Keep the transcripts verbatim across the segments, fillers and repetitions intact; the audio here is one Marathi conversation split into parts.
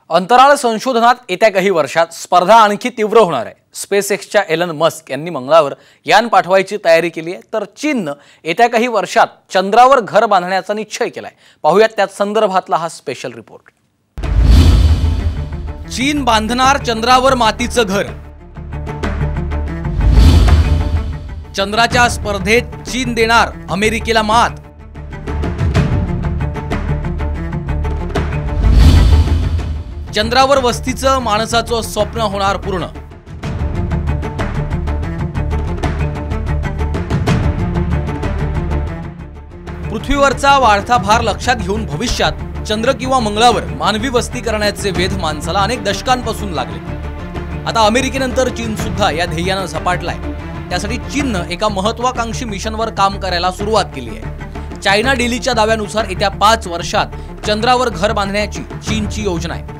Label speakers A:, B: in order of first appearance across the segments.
A: अंतराळ संशोधनात येत्या काही वर्षात स्पर्धा आणखी तीव्र होणार आहे। स्पेसएक्सच्या एलन मस्क यांनी मंगळावर यान पाठवायची तयारी केली आहे, तर चीनने येत्या काही वर्षात चंद्रावर घर बांधण्याचा निश्चय केलाय। पाहूयात त्या संदर्भातला हा स्पेशल रिपोर्ट। चीन बांधणार चंद्रावर मातीचं घर। चंद्राच्या स्पर्धेत चीन देणार अमेरिकेला मात। चंद्रावर वस्तीचं माणसाचं स्वप्न होणार पूर्ण। पृथ्वीवरचा वाढता भार लक्षात घेऊन भविष्यात चंद्र किंवा मंगळावर मानवी वस्ती करण्याचे वेध माणसाला अनेक दशकांपासून लागले। आता अमेरिकेनंतर चीन सुद्धा या ध्येयाने झपाटलाय। त्यासाठी चीनने एका महत्त्वाकांक्षी मिशनवर काम करायला सुरुवात केली आहे। चायना डेलीच्या दाव्यानुसार येत्या पाच वर्षात चंद्रावर घर बांधण्याची चीनची योजना आहे।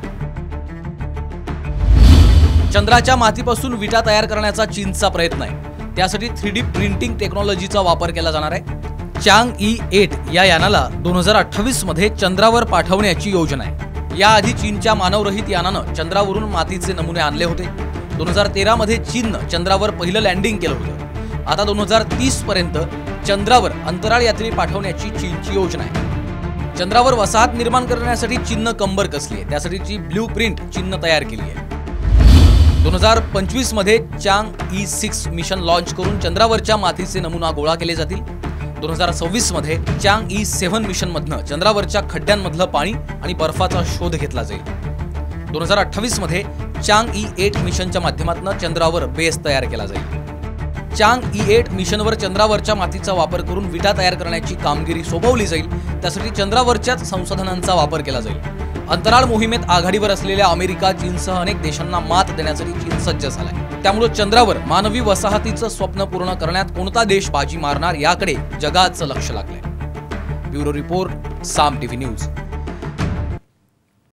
A: चंद्राच्या मातीपासून विटा तयार करण्याचा चीनचा प्रयत्न आहे। त्यासाठी थ्री डी प्रिंटिंग टेक्नॉलॉजीचा वापर केला जाणार आहे। चांग ई आठ या यानाला दोन हजार अठ्ठावीस मध्ये चंद्रावर पाठवण्याची योजना आहे। याआधी चीनच्या मानवरहित यानानं चंद्रावरून मातीचे नमुने आणले होते। दोन हजार तेरा मध्ये चीननं चंद्रावर पहिलं लँडिंग केलं होतं। आता दोन हजार तीस पर्यंत चंद्रावर अंतराळ यात्री पाठवण्याची चीनची योजना आहे। चंद्रावर वसाहत निर्माण करण्यासाठी चीननं कंबर कसली आहे। त्यासाठीची ब्लू प्रिंट चीननं तयार केली आहे। दोन हजार पंचवीस मध्ये चांग ई सिक्स मिशन लॉन्च करून चंद्रावरच्या मातीचे नमुना गोळा केले जातील। दोन हजार सव्वीस मध्ये चांग ई सेवन मिशन मधनं चंद्रावरच्या खड्ड्यांमधलं पाणी आणि बर्फाचा शोध घेतला जाईल। दोन हजार अठ्ठावीस मध्ये चांग ई आठ मिशनच्या माध्यमातून चंद्रावर बेस तयार केला जाईल। चांग ई आठ मिशनवर चंद्रावरच्या मातीचा वापर करून विटा तयार करण्याची कामगिरी सोपवली जाईल। त्यासाठी चंद्रावरच्याच संसाधनांचा वापर केला जाईल। अंतराळ मोहिमेत आघाडीवर असलेल्या अमेरिका, चीनसह अनेक देशांना मात देण्यासाठी चीन सज्ज झालाय। त्यामुळे चंद्रावर मानवी वसाहतीचं स्वप्न पूर्ण करण्यात कोणता देश बाजी मारणार याकडे जगाचं लक्ष लागलंय। Bureau report, Saam TV news.